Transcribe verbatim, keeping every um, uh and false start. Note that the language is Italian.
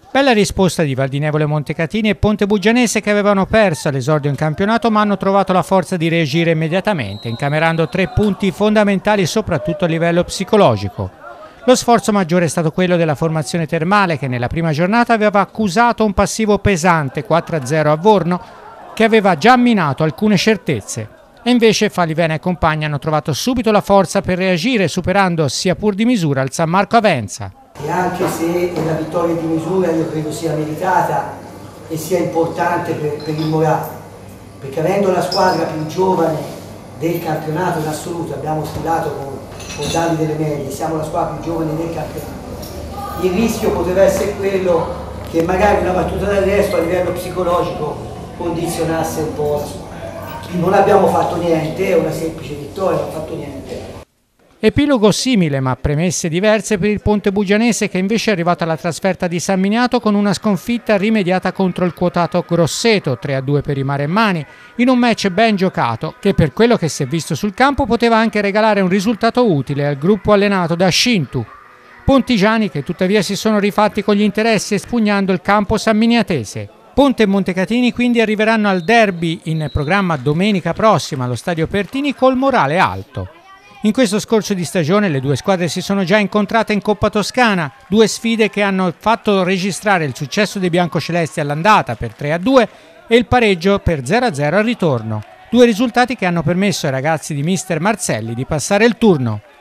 Bella risposta di Valdinevole Montecatini e Ponte Bugianese, che avevano perso all'esordio in campionato ma hanno trovato la forza di reagire immediatamente, incamerando tre punti fondamentali soprattutto a livello psicologico. Lo sforzo maggiore è stato quello della formazione termale, che nella prima giornata aveva accusato un passivo pesante quattro a zero a Vorno, che aveva già minato alcune certezze. E invece Falivene e compagni hanno trovato subito la forza per reagire, superando sia pur di misura il San Marco Avenza. E anche se la vittoria di misura io credo sia meritata e sia importante per, per il morale, perché avendo la squadra più giovane del campionato in assoluto, abbiamo sfilato con, con Davide delle medie, siamo la squadra più giovane del campionato, il rischio poteva essere quello che magari una battuta d'arresto a livello psicologico condizionasse un po' la squadra. Non abbiamo fatto niente, è una semplice vittoria, non abbiamo fatto niente. Epilogo simile ma premesse diverse per il Ponte Bugianese, che invece è arrivato alla trasferta di San Miniato con una sconfitta rimediata contro il quotato Grosseto, tre a due per i maremmani, in un match ben giocato che, per quello che si è visto sul campo, poteva anche regalare un risultato utile al gruppo allenato da Scintu. Pontigiani che tuttavia si sono rifatti con gli interessi espugnando il campo samminiatese. Ponte e Montecatini quindi arriveranno al derby in programma domenica prossima allo Stadio Pertini col morale alto. In questo scorcio di stagione le due squadre si sono già incontrate in Coppa Toscana, due sfide che hanno fatto registrare il successo dei biancocelesti all'andata per tre a due e il pareggio per zero a zero al ritorno. Due risultati che hanno permesso ai ragazzi di mister Marzelli di passare il turno.